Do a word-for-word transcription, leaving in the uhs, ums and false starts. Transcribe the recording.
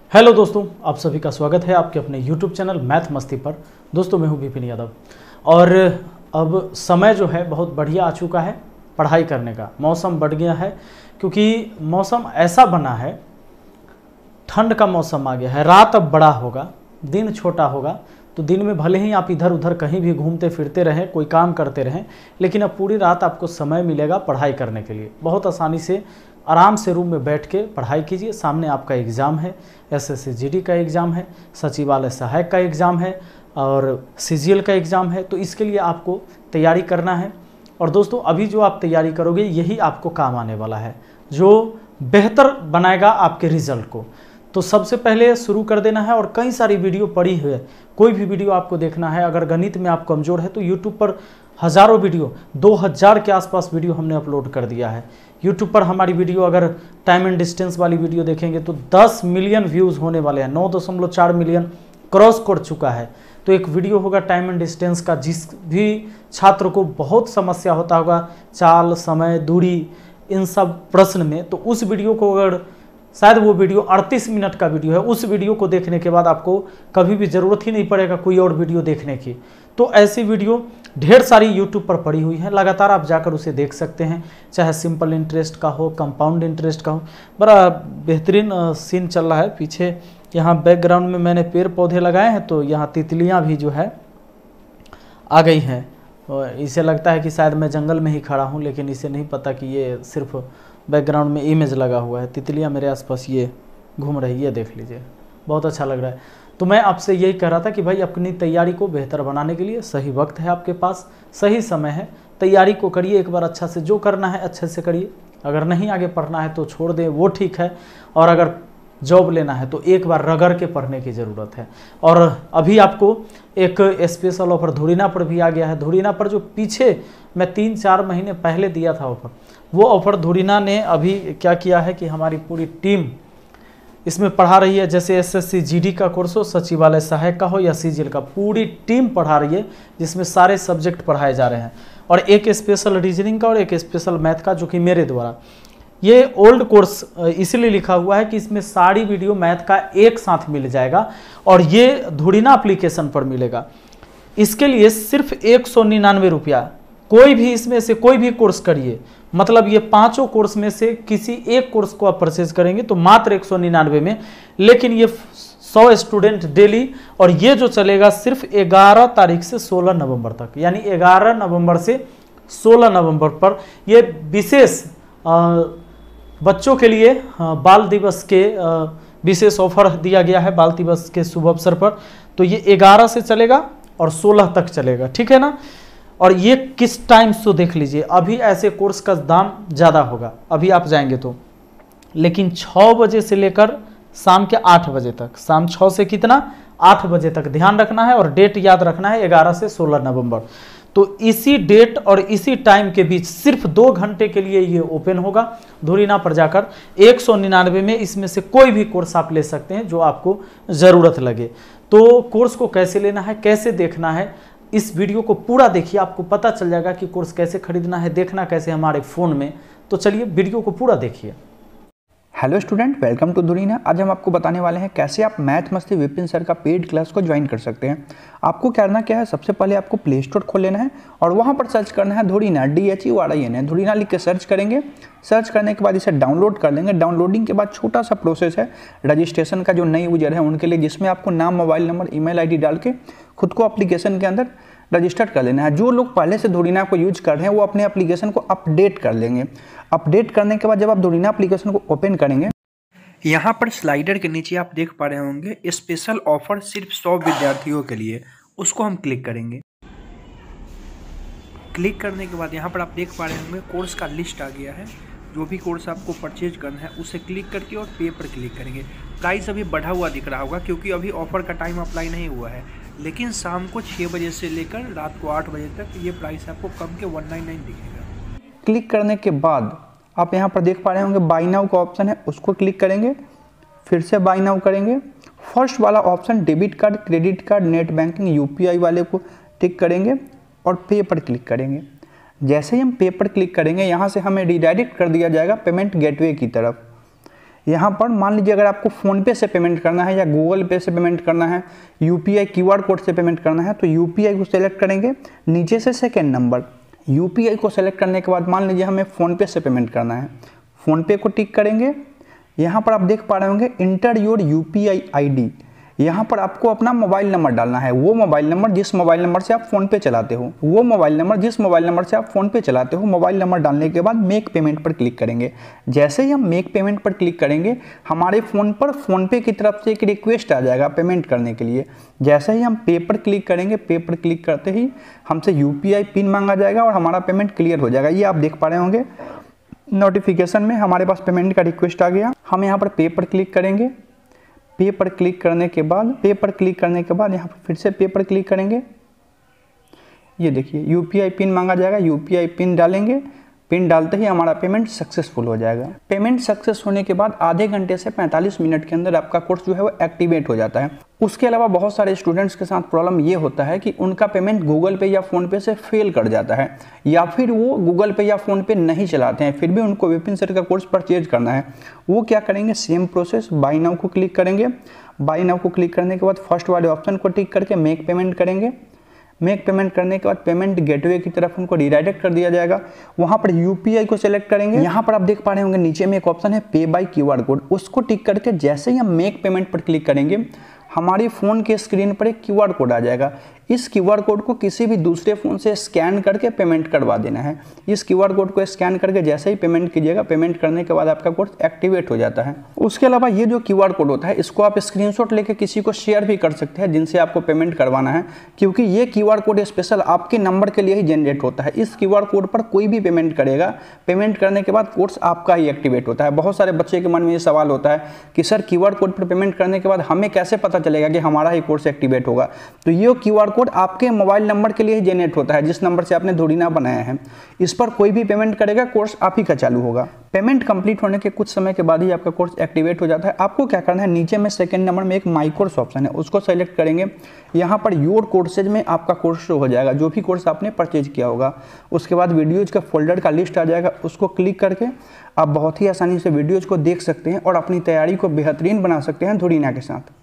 Hello दोस्तों, आप सभी का स्वागत है आपके अपने यूट्यूब चैनल मैथ मस्ती पर। दोस्तों मैं हूं विपिन यादव और अब समय जो है बहुत बढ़िया आ चुका है पढ़ाई करने का। मौसम बढ़ गया है क्योंकि मौसम ऐसा बना है, ठंड का मौसम आ गया है। रात अब बड़ा होगा, दिन छोटा होगा, तो दिन में भले ही आप इधर उधर कहीं भी घूमते फिरते रहें, कोई काम करते रहें, लेकिन अब पूरी रात आपको समय मिलेगा पढ़ाई करने के लिए। बहुत आसानी से आराम से रूम में बैठ के पढ़ाई कीजिए। सामने आपका एग्ज़ाम है, एसएससी जीडी का एग्ज़ाम है, सचिवालय सहायक का एग्ज़ाम है और सीजीएल का एग्ज़ाम है। तो इसके लिए आपको तैयारी करना है। और दोस्तों अभी जो आप तैयारी करोगे यही आपको काम आने वाला है, जो बेहतर बनाएगा आपके रिज़ल्ट को। तो सबसे पहले शुरू कर देना है और कई सारी वीडियो पड़ी हुई है, कोई भी वीडियो आपको देखना है। अगर गणित में आप कमज़ोर है तो यूट्यूब पर हज़ारों वीडियो, दो हज़ार के आसपास वीडियो हमने अपलोड कर दिया है यूट्यूब पर। हमारी वीडियो अगर टाइम एंड डिस्टेंस वाली वीडियो देखेंगे तो दस मिलियन व्यूज़ होने वाले हैं, नौ दशमलव चार मिलियन क्रॉस कर चुका है। तो एक वीडियो होगा टाइम एंड डिस्टेंस का, जिस भी छात्र को बहुत समस्या होता होगा चाल, समय, दूरी, इन सब प्रश्न में, तो उस वीडियो को अगर, शायद वो वीडियो अड़तीस मिनट का वीडियो है, उस वीडियो को देखने के बाद आपको कभी भी ज़रूरत ही नहीं पड़ेगा कोई और वीडियो देखने की। तो ऐसी वीडियो ढेर सारी यूट्यूब पर पड़ी हुई है, लगातार आप जाकर उसे देख सकते हैं। चाहे सिंपल इंटरेस्ट का हो, कंपाउंड इंटरेस्ट का हो। बड़ा बेहतरीन सीन चल रहा है पीछे। यहाँ बैकग्राउंड में मैंने पेड़ पौधे लगाए हैं, तो यहाँ तितलियाँ भी जो है आ गई हैं। इसे लगता है कि शायद मैं जंगल में ही खड़ा हूँ, लेकिन इसे नहीं पता कि ये सिर्फ बैकग्राउंड में इमेज लगा हुआ है। तितलियाँ मेरे आसपास ये घूम रही है, देख लीजिए, बहुत अच्छा लग रहा है। तो मैं आपसे यही कह रहा था कि भाई अपनी तैयारी को बेहतर बनाने के लिए सही वक्त है आपके पास, सही समय है। तैयारी को करिए एक बार अच्छा से, जो करना है अच्छे से करिए। अगर नहीं आगे पढ़ना है तो छोड़ दें, वो ठीक है। और अगर जॉब लेना है तो एक बार रगड़ के पढ़ने की ज़रूरत है। और अभी आपको एक स्पेशल ऑफर धुरीना पर भी आ गया है। धुरीना पर जो पीछे मैं तीन चार महीने पहले दिया था ऑफर, वो ऑफर धुरीना ने अभी क्या किया है कि हमारी पूरी टीम इसमें पढ़ा रही है। जैसे एसएससी जीडी का कोर्स हो, सचिवालय सहायक का हो या सीजीएल का, पूरी टीम पढ़ा रही है, जिसमें सारे सब्जेक्ट पढ़ाए जा रहे हैं। और एक स्पेशल रीजनिंग का और एक स्पेशल मैथ का, जो कि मेरे द्वारा। ये ओल्ड कोर्स इसीलिए लिखा हुआ है कि इसमें सारी वीडियो मैथ का एक साथ मिल जाएगा और ये धुरीना एप्लीकेशन पर मिलेगा। इसके लिए सिर्फ एक सौ निन्यानवे रुपया, कोई भी इसमें से कोई भी कोर्स करिए, मतलब ये पांचों कोर्स में से किसी एक कोर्स को आप परचेज करेंगे तो मात्र एक सौ निन्यानवे में। लेकिन ये सौ स्टूडेंट डेली, और ये जो चलेगा सिर्फ ग्यारह तारीख से सोलह नवंबर तक, यानी ग्यारह नवंबर से सोलह नवंबर पर ये विशेष बच्चों के लिए बाल दिवस के विशेष ऑफर दिया गया है, बाल दिवस के शुभ अवसर पर। तो ये ग्यारह से चलेगा और सोलह तक चलेगा, ठीक है ना। और ये किस टाइम से देख लीजिए, अभी ऐसे कोर्स का दाम ज़्यादा होगा अभी आप जाएंगे तो, लेकिन छः बजे से लेकर शाम के आठ बजे तक, शाम छः से कितना, आठ बजे तक, ध्यान रखना है। और डेट याद रखना है, ग्यारह से सोलह नवंबर। तो इसी डेट और इसी टाइम के बीच सिर्फ दो घंटे के लिए ये ओपन होगा। धुरीना पर जाकर एक सौ निन्यानवे में इसमें से कोई भी कोर्स आप ले सकते हैं जो आपको ज़रूरत लगे। तो कोर्स को कैसे लेना है, कैसे देखना है, इस वीडियो को पूरा देखिए, आपको पता चल जाएगा कि कोर्स कैसे खरीदना है, देखना कैसे हमारे फ़ोन में। तो चलिए वीडियो को पूरा देखिए। Hello student, welcome to Dhurina. आज हम आपको बताने वाले हैं कैसे आप मैथ मस्ती विपिन सर का पेड क्लास को ज्वाइन कर सकते हैं। आपको करना क्या है, सबसे पहले आपको प्ले स्टोर खोल लेना है और वहां पर सर्च करना है Dhurina, D H U R I N है, धुरीना लिख के सर्च करेंगे। सर्च करने के बाद इसे डाउनलोड कर लेंगे। डाउनलोडिंग के बाद छोटा सा प्रोसेस है रजिस्ट्रेशन का, जो नए यूजर है उनके लिए, जिसमें आपको नाम, मोबाइल नंबर, ईमेल आईडी डाल के खुद को एप्लीकेशन के अंदर रजिस्टर कर लेना है। जो लोग पहले से धुरीना को यूज कर रहे हैं वो अपने एप्लीकेशन को अपडेट कर लेंगे। अपडेट करने के बाद जब आप धुरीना एप्लीकेशन को ओपन करेंगे, यहाँ पर स्लाइडर के नीचे आप देख पा रहे होंगे स्पेशल ऑफर सिर्फ सौ विद्यार्थियों के लिए, उसको हम क्लिक करेंगे। क्लिक करने के बाद यहाँ पर आप देख पा रहे होंगे कोर्स का लिस्ट आ गया है। जो भी कोर्स आपको परचेज करना है उसे क्लिक करके और पे पर क्लिक करेंगे। प्राइस अभी बढ़ा हुआ दिख रहा होगा क्योंकि अभी ऑफर का टाइम अप्लाई नहीं हुआ है, लेकिन शाम को छः बजे से लेकर रात को आठ बजे तक ये प्राइस आपको कम के वन नाइन नाइन दिखेगा। क्लिक करने के बाद आप यहाँ पर देख पा रहे होंगे बाई नाउ का ऑप्शन है, उसको क्लिक करेंगे। फिर से बाई नाउ करेंगे। फर्स्ट वाला option debit card, credit card, net banking, UPI वाले को टिक करेंगे और पे पर क्लिक करेंगे। जैसे ही हम पे पर क्लिक करेंगे यहाँ से हमें रिडायरेक्ट कर दिया जाएगा पेमेंट गेटवे की तरफ। यहाँ पर मान लीजिए अगर आपको फ़ोनपे से पेमेंट करना है या गूगल पे से पेमेंट करना है, यूपीआई क्यूआर कोड से पेमेंट करना है, तो यूपीआई को सेलेक्ट करेंगे। नीचे से सेकेंड नंबर यूपीआई को सेलेक्ट करने के बाद मान लीजिए हमें फ़ोनपे से पेमेंट करना है, फ़ोनपे को टिक करेंगे। यहाँ पर आप देख पा रहे होंगे इंटर योर यूपीआई आईडी, यहाँ पर आपको अपना मोबाइल नंबर डालना है, वो मोबाइल नंबर जिस मोबाइल नंबर से आप फ़ोनपे चलाते हो, वो मोबाइल नंबर जिस मोबाइल नंबर से आप फ़ोनपे चलाते हो। मोबाइल नंबर डालने के बाद मेक पेमेंट पर क्लिक करेंगे। जैसे ही हम मेक पेमेंट पर क्लिक करेंगे हमारे फ़ोन पर फ़ोनपे की तरफ से एक रिक्वेस्ट आ जाएगा पेमेंट करने के लिए। जैसे ही हम पे पर क्लिक करेंगे, पे पर क्लिक करते ही हमसे यूपीआई पिन मांगा जाएगा और हमारा पेमेंट क्लियर हो जाएगा। ये आप देख पा रहे होंगे नोटिफिकेशन में हमारे पास पेमेंट का रिक्वेस्ट आ गया। हम यहाँ पर पे पर क्लिक करेंगे। पे पर क्लिक करने के बाद पे पर क्लिक करने के बाद यहाँ पर फिर से पे पर क्लिक करेंगे। ये देखिए यूपीआई पिन मांगा जाएगा, यूपीआई पिन डालेंगे। पिन डालते ही हमारा पेमेंट सक्सेसफुल हो जाएगा। पेमेंट सक्सेस होने के बाद आधे घंटे से पैंतालीस मिनट के अंदर आपका कोर्स जो है वो एक्टिवेट हो जाता है। उसके अलावा बहुत सारे स्टूडेंट्स के साथ प्रॉब्लम ये होता है कि उनका पेमेंट गूगल पे या फ़ोनपे से फेल कर जाता है, या फिर वो गूगल पे या फ़ोनपे नहीं चलाते हैं, फिर भी उनको विपिन सर का कोर्स परचेज करना है। वो क्या करेंगे, सेम प्रोसेस, बाय नाउ को क्लिक करेंगे। बाय नाउ को क्लिक करने के बाद फर्स्ट वाले ऑप्शन को टिक करके मेक पेमेंट करेंगे। मेक पेमेंट करने के बाद पेमेंट गेटवे की तरफ उनको रिडायरेक्ट कर दिया जाएगा। वहाँ पर यूपीआई को सिलेक्ट करेंगे। यहाँ पर आप देख पा रहे होंगे नीचे में एक ऑप्शन है पे बाय क्यूआर कोड, उसको टिक करके जैसे ही हम मेक पेमेंट पर क्लिक करेंगे हमारी फ़ोन के स्क्रीन पर एक क्यूआर कोड आ जाएगा। इस क्यूआर कोड को किसी भी दूसरे फ़ोन से स्कैन करके पेमेंट करवा देना है। इस क्यूआर कोड को स्कैन करके जैसे ही पेमेंट कीजिएगा, पेमेंट करने के बाद आपका कोर्स एक्टिवेट हो जाता है। उसके अलावा ये जो क्यूआर कोड होता है इसको आप स्क्रीनशॉट लेके किसी को शेयर भी कर सकते हैं जिनसे आपको पेमेंट करवाना है, क्योंकि ये क्यूआर कोड स्पेशल आपके नंबर के लिए ही जनरेट होता है। इस क्यूआर कोड पर कोई भी पेमेंट करेगा, पेमेंट करने के बाद कोर्स आपका ही एक्टिवेट होता है। बहुत सारे बच्चे के मन में ये सवाल होता है कि सर क्यूआर कोड पर पेमेंट करने के बाद हमें कैसे पता चलेगा कि हमारा ही कोर्स एक्टिवेट होगा। तो ये क्यूआर कोड आपके मोबाइल नंबर के लिए ही जनरेट होता है, जिस नंबर से आपने धुरीना बनाया है। इस पर कोई भी पेमेंट करेगा कोर्स आप ही का चालू होगा। पेमेंट कंप्लीट होने के कुछ समय के बाद ही आपका कोर्स एक्टिवेट हो जाता है। आपको क्या करना है, नीचे में सेकंड नंबर में एक माई कोर्स ऑप्शन है, उसको सेलेक्ट करेंगे। यहाँ पर योर कोर्सेज में आपका कोर्स शो हो जाएगा, जो भी कोर्स आपने परचेज किया होगा। उसके बाद वीडियोज का फोल्डर का लिस्ट आ जाएगा, उसको क्लिक करके आप बहुत ही आसानी से वीडियोज को देख सकते हैं और अपनी तैयारी को बेहतरीन बना सकते हैं धुरीना के साथ।